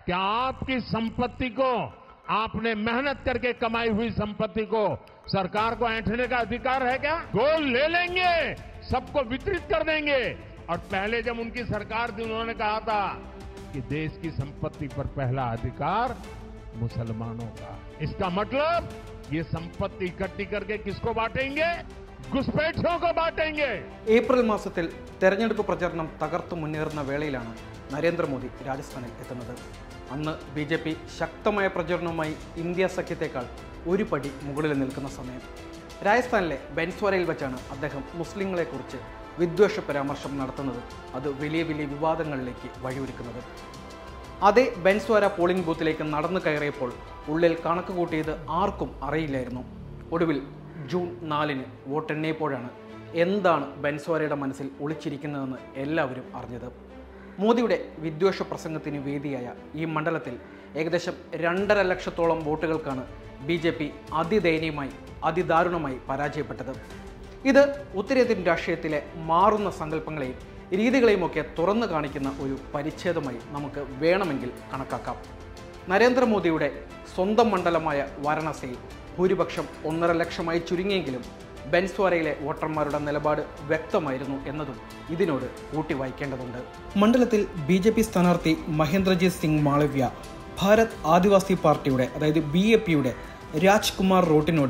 क्या आपकी संपत्ति को, आपने मेहनत करके कमाई हुई संपत्ति को सरकार को ऐंठने का अधिकार है क्या? गोल्ड ले लेंगे, सबको वितरित कर देंगे। और पहले जब उनकी सरकार थी उन्होंने कहा था कि देश की संपत्ति पर पहला अधिकार मुसलमानों का। इसका मतलब ये संपत्ति इकट्ठी करके किसको बांटेंगे? घुसपैठियों को बांटेंगे। ഏപ്രിൽ മാസത്തിൽ തെരഞ്ഞെടുപ്പ് പ്രചാരണം തകർത്തു മുന്നേറുന്ന വേളയിലാണ് നരേന്ദ്രമോദി രാജസ്ഥാനിൽ എത്തുന്നത്. അന്ന് ബിജെപി ശക്തമായ പ്രചരണവുമായി ഇന്ത്യ സഖ്യത്തെക്കാൾ ഒരു പടി മുകളിൽ നിൽക്കുന്ന സമയം. രാജസ്ഥാനിലെ ബൻസ്വാരയിൽ വെച്ചാണ് അദ്ദേഹം മുസ്ലിങ്ങളെക്കുറിച്ച് വിദ്വേഷ പരാമർശം നടത്തുന്നത്. അത് വലിയ വലിയ വിവാദങ്ങളിലേക്ക് വഴിയൊരുക്കുന്നത്. അതേ ബൻസ്വാര പോളിംഗ് ബൂത്തിലേക്ക് നടന്നു കയറിയപ്പോൾ ഉള്ളിൽ കണക്ക് കൂട്ടിയത് ആർക്കും അറിയില്ലായിരുന്നു. ഒടുവിൽ ജൂൺ 4 വോട്ടെണ്ണിയപ്പോഴാണ് എന്താണ് ബൻസ്വാരയുടെ മനസ്സിൽ ഒളിച്ചിരിക്കുന്നതെന്ന് എല്ലാവരും അറിഞ്ഞത്. മോദിയുടെ വിദ്വേഷ പ്രസംഗത്തിന് വേദിയായ ഈ മണ്ഡലത്തിൽ ഏകദേശം 2.5 ലക്ഷത്തോളം വോട്ടുകൾക്കാണ് BJP അതിദയനീയമായി അതിദാരുണമായി പരാജയപ്പെട്ടത്. ഇത് ഉത്തരേന്ത്യൻ രാഷ്ട്രീയത്തിലെ മാറുന്ന സങ്കല്പങ്ങളെയും രീതികളെയുമൊക്കെ തുറന്നു കാണിക്കുന്ന ഒരു പരിച്ഛേദമായി നമുക്ക് വേണമെങ്കിൽ കണക്കാക്കാം. നരേന്ദ്രമോദിയുടെ സ്വന്തം മണ്ഡലമായ വാരണാസിയിൽ ഭൂരിപക്ഷം 1.5 ലക്ഷമായി ചുരുങ്ങിയെങ്കിലും ബൻസ്വാരയിലെ വോട്ടർമാരുടെ നിലപാട് വ്യക്തമായിരുന്നു എന്നതും ഇതിനോട് കൂട്ടി വായിക്കേണ്ടതുണ്ട്. മണ്ഡലത്തിൽ BJP സ്ഥാനാർത്ഥി മഹേന്ദ്രജിത് സിംഗ് മാളവ്യ ഭാരത് ആദിവാസി പാർട്ടിയുടെ അതായത് BAPയുടെ രാജ്കുമാർ റോട്ടിനോട്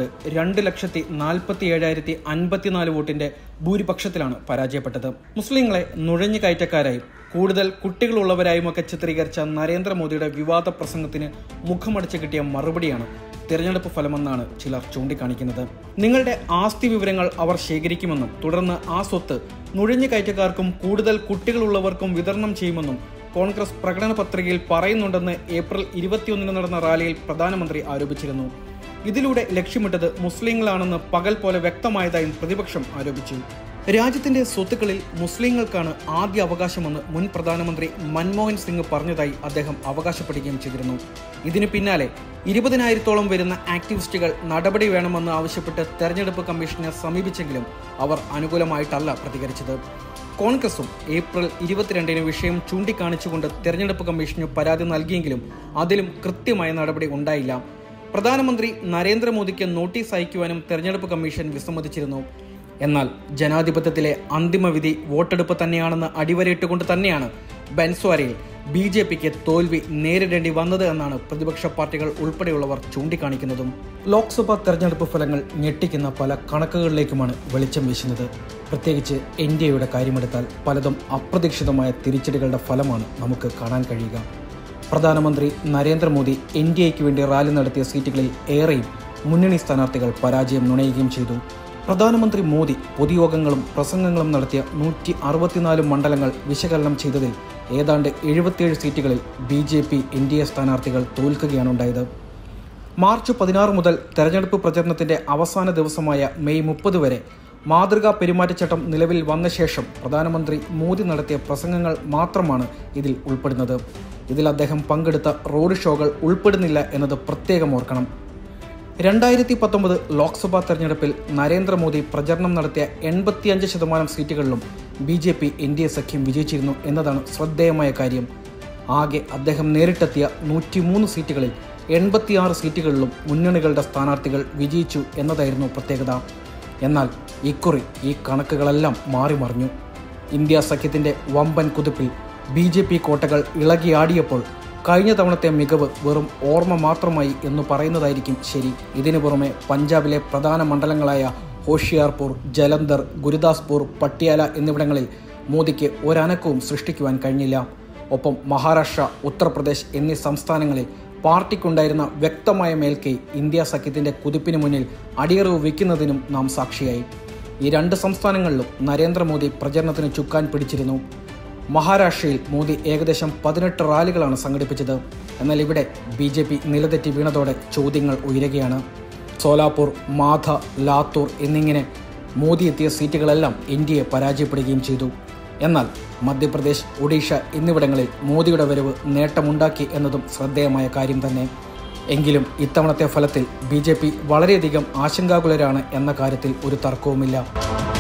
2,47,054 വോട്ടിന്റെ ഭൂരിപക്ഷത്തിലാണ് പരാജയപ്പെട്ടത്. മുസ്ലിങ്ങളെ നുഴഞ്ഞു കയറ്റക്കാരായും കൂടുതൽ കുട്ടികളുള്ളവരായുമൊക്കെ ചിത്രീകരിച്ച നരേന്ദ്രമോദിയുടെ വിവാദ പ്രസംഗത്തിന് മുഖമടച്ച് കിട്ടിയ മറുപടിയാണ് തിരഞ്ഞെടുപ്പ് ഫലമെന്നാണ് ചിലർ ചൂണ്ടിക്കാണിക്കുന്നത്. നിങ്ങളുടെ ആസ്തി വിവരങ്ങൾ അവർ ശേഖരിക്കുമെന്നും തുടർന്ന് ആ സ്വത്ത് നുഴഞ്ഞു കയറ്റക്കാർക്കും കൂടുതൽ കുട്ടികളുള്ളവർക്കും വിതരണം ചെയ്യുമെന്നും കോൺഗ്രസ് പ്രകടന പത്രികയിൽ പറയുന്നുണ്ടെന്ന് ഏപ്രിൽ 21 നടന്ന റാലിയിൽ പ്രധാനമന്ത്രി ആരോപിച്ചിരുന്നു. ഇതിലൂടെ ലക്ഷ്യമിട്ടത് മുസ്ലിങ്ങളാണെന്ന് പകൽ പോലെ വ്യക്തമായതായും പ്രതിപക്ഷം ആരോപിച്ചു. രാജ്യത്തിന്റെ സ്വത്തുക്കളിൽ മുസ്ലിങ്ങൾക്കാണ് ആദ്യ അവകാശമെന്ന് മുൻ പ്രധാനമന്ത്രി മൻമോഹൻ സിംഗ് പറഞ്ഞതായി അദ്ദേഹം അവകാശപ്പെടുകയും ചെയ്തിരുന്നു. ഇതിനു പിന്നാലെ 20,000-ഓളം വരുന്ന ആക്ടിവിസ്റ്റുകൾ നടപടി വേണമെന്ന് ആവശ്യപ്പെട്ട് തെരഞ്ഞെടുപ്പ് കമ്മീഷനെ സമീപിച്ചെങ്കിലും അവർ അനുകൂലമായിട്ടല്ല പ്രതികരിച്ചത്. കോൺഗ്രസും ഏപ്രിൽ 22 വിഷയം ചൂണ്ടിക്കാണിച്ചുകൊണ്ട് തെരഞ്ഞെടുപ്പ് കമ്മീഷന് പരാതി നൽകിയെങ്കിലും അതിലും കൃത്യമായ നടപടി ഉണ്ടായില്ല. പ്രധാനമന്ത്രി നരേന്ദ്രമോദിക്ക് നോട്ടീസ് അയക്കുവാനും തെരഞ്ഞെടുപ്പ് കമ്മീഷൻ വിസമ്മതിച്ചിരുന്നു. എന്നാൽ ജനാധിപത്യത്തിലെ അന്തിമവിധി വോട്ടെടുപ്പ് തന്നെയാണെന്ന് അടിവരയിട്ടുകൊണ്ട് തന്നെയാണ് ബൻസ്വാരയിൽ BJPക്ക് തോൽവി നേരിടേണ്ടി വന്നത് എന്നാണ് പ്രതിപക്ഷ പാർട്ടികൾ ഉൾപ്പെടെയുള്ളവർ ചൂണ്ടിക്കാണിക്കുന്നതും. ലോക്സഭാ തെരഞ്ഞെടുപ്പ് ഫലങ്ങൾ ഞെട്ടിക്കുന്ന പല കണക്കുകളിലേക്കുമാണ് വെളിച്ചം വീശുന്നത്. പ്രത്യേകിച്ച് ഇന്ത്യയുടെ കാര്യമെടുത്താൽ പലതും അപ്രതീക്ഷിതമായ തിരിച്ചടികളുടെ ഫലമാണ് നമുക്ക് കാണാൻ കഴിയുക. പ്രധാനമന്ത്രി നരേന്ദ്രമോദി NDAയ്ക്ക് വേണ്ടി റാലി നടത്തിയ സീറ്റുകളിൽ ഏറെയും മുന്നണി സ്ഥാനാർത്ഥികൾ പരാജയം നുണയുകയും ചെയ്തു. പ്രധാനമന്ത്രി മോദി പൊതുയോഗങ്ങളും പ്രസംഗങ്ങളും നടത്തിയ 164 മണ്ഡലങ്ങൾ വിശകലനം ചെയ്തതിൽ ഏതാണ്ട് 77 സീറ്റുകളിൽ BJP NDA സ്ഥാനാർത്ഥികൾ തോൽക്കുകയാണ് ഉണ്ടായത്. മാർച്ച് 16 മുതൽ തെരഞ്ഞെടുപ്പ് പ്രചരണത്തിന്റെ അവസാന ദിവസമായ മെയ് 30 വരെ മാതൃകാ പെരുമാറ്റച്ചട്ടം നിലവിൽ വന്ന ശേഷം പ്രധാനമന്ത്രി മോദി നടത്തിയ പ്രസംഗങ്ങൾ മാത്രമാണ് ഇതിൽ ഉൾപ്പെടുന്നത്. ഇതിൽ അദ്ദേഹം പങ്കെടുത്ത റോഡ് ഷോകൾ ഉൾപ്പെടുന്നില്ല എന്നത് പ്രത്യേകം ഓർക്കണം. 2019 ലോക്സഭാ തെരഞ്ഞെടുപ്പിൽ നരേന്ദ്രമോദി പ്രചരണം നടത്തിയ 85% സീറ്റുകളിലും BJP NDA സഖ്യം വിജയിച്ചിരുന്നു എന്നതാണ് ശ്രദ്ധേയമായ കാര്യം. ആകെ അദ്ദേഹം നേരിട്ടെത്തിയ 103 സീറ്റുകളിൽ 86 സീറ്റുകളിലും മുന്നണികളുടെ സ്ഥാനാർത്ഥികൾ വിജയിച്ചു എന്നതായിരുന്നു പ്രത്യേകത. എന്നാൽ ഇക്കുറി ഈ കണക്കുകളെല്ലാം മാറിമറിഞ്ഞു. ഇന്ത്യ സഖ്യത്തിന്റെ വമ്പൻ കുതിപ്പിൽ BJP കോട്ടകൾ ഇളകിയാടിയപ്പോൾ കഴിഞ്ഞ തവണത്തെ മികവ് വെറും ഓർമ്മ മാത്രമായി എന്ന് പറയുന്നതായിരിക്കും ശരി. ഇതിനു പുറമെ പഞ്ചാബിലെ പ്രധാന മണ്ഡലങ്ങളായ ഹോഷിയാർപൂർ, ജലന്ധർ, ഗുരുദാസ്പൂർ, പട്യാല എന്നിവിടങ്ങളിൽ മോദിക്ക് ഒരനക്കവും സൃഷ്ടിക്കുവാൻ കഴിഞ്ഞില്ല. ഒപ്പം മഹാരാഷ്ട്ര, ഉത്തർപ്രദേശ് എന്നീ സംസ്ഥാനങ്ങളിൽ പാർട്ടിക്കുണ്ടായിരുന്ന വ്യക്തമായ മേൽക്കൈ ഇന്ത്യ സഖ്യത്തിന്റെ കുതിപ്പിന് മുന്നിൽ അടിയറവ് വയ്ക്കുന്നതിനും നാം സാക്ഷിയായി. ഈ 2 സംസ്ഥാനങ്ങളിലും നരേന്ദ്രമോദി പ്രചരണത്തിന് ചുക്കാൻ പിടിച്ചിരുന്നു. മഹാരാഷ്ട്രയിൽ മോദി ഏകദേശം 18 റാലികളാണ് സംഘടിപ്പിച്ചത്. എന്നാൽ ഇവിടെ BJP നിലതെറ്റി വീണതോടെ ചോദ്യങ്ങൾ ഉയരുകയാണ്. സോലാപൂർ, മാധ, ലാത്തൂർ എന്നിങ്ങനെ മോദി എത്തിയ സീറ്റുകളെല്ലാം NDA പരാജയപ്പെടുകയും ചെയ്തു. എന്നാൽ മധ്യപ്രദേശ്, ഒഡീഷ എന്നിവിടങ്ങളിൽ മോദിയുടെ വരവ് നേട്ടമുണ്ടാക്കി എന്നതും ശ്രദ്ധേയമായ കാര്യം തന്നെ. എങ്കിലും ഇത്തവണത്തെ ഫലത്തിൽ BJP വളരെയധികം ആശങ്കാകുലരാണ് എന്ന കാര്യത്തിൽ ഒരു തർക്കവുമില്ല.